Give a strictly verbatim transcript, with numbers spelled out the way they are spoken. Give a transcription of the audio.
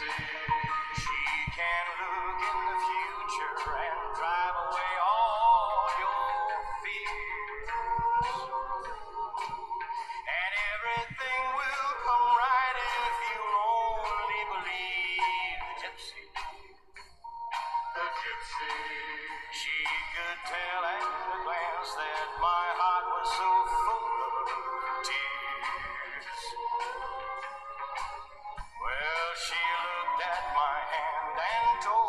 gypsy. She can look in the future and drive away all your fears. And everything will come right if you only believe the gypsy. The gypsy. She could tell at a glance that my heart was so full of tears. Well, she looked at my hand and told